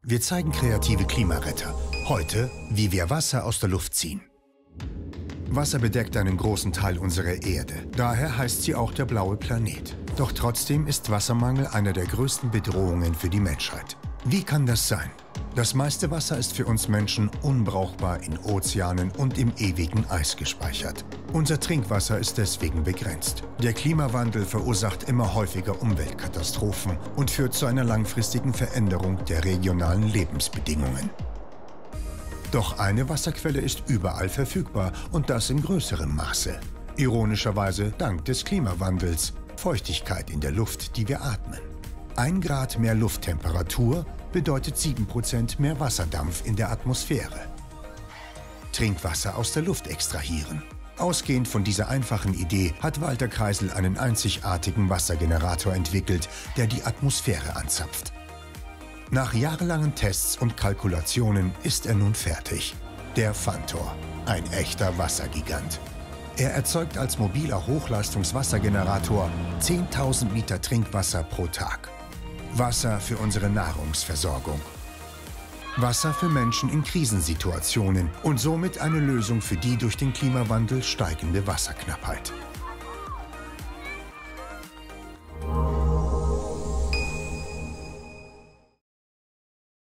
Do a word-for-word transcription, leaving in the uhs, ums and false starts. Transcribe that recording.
Wir zeigen kreative Klimaretter. Heute, wie wir Wasser aus der Luft ziehen. Wasser bedeckt einen großen Teil unserer Erde. Daher heißt sie auch der blaue Planet. Doch trotzdem ist Wassermangel eine der größten Bedrohungen für die Menschheit. Wie kann das sein? Das meiste Wasser ist für uns Menschen unbrauchbar in Ozeanen und im ewigen Eis gespeichert. Unser Trinkwasser ist deswegen begrenzt. Der Klimawandel verursacht immer häufiger Umweltkatastrophen und führt zu einer langfristigen Veränderung der regionalen Lebensbedingungen. Doch eine Wasserquelle ist überall verfügbar und das in größerem Maße. Ironischerweise dank des Klimawandels, Feuchtigkeit in der Luft, die wir atmen. Ein Grad mehr Lufttemperatur bedeutet sieben Prozent mehr Wasserdampf in der Atmosphäre. Trinkwasser aus der Luft extrahieren. Ausgehend von dieser einfachen Idee hat Walter Kreisel einen einzigartigen Wassergenerator entwickelt, der die Atmosphäre anzapft. Nach jahrelangen Tests und Kalkulationen ist er nun fertig. Der Fantor, ein echter Wassergigant. Er erzeugt als mobiler Hochleistungswassergenerator zehntausend Liter Trinkwasser pro Tag. Wasser für unsere Nahrungsversorgung. Wasser für Menschen in Krisensituationen und somit eine Lösung für die durch den Klimawandel steigende Wasserknappheit.